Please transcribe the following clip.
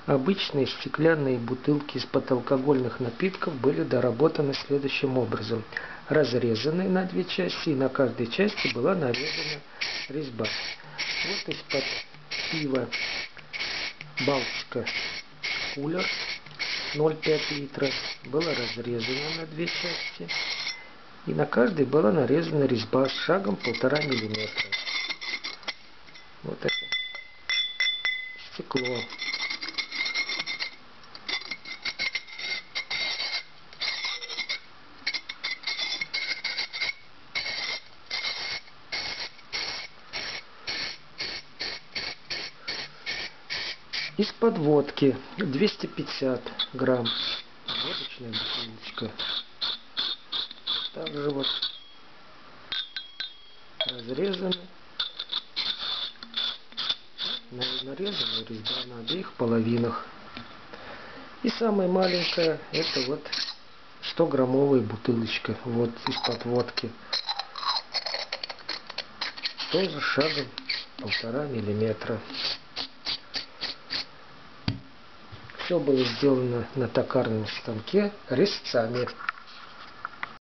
Обычные стеклянные бутылки из-под алкогольных напитков были доработаны следующим образом. Разрезаны на две части, и на каждой части была нарезана резьба. Вот из-под пива Балтика кулер 0,5 литра было разрезано на две части, и на каждой была нарезана резьба с шагом 1,5 миллиметра. Вот это стекло. Из-под водки 250 грамм. Водочная бутылочка. Также вот разрезаны. Нарезана резьба на обеих половинах. И самая маленькая, это вот 100-граммовая бутылочка. Вот из-под водки. Тоже шагом 1,5 миллиметра. Все было сделано на токарном станке резцами.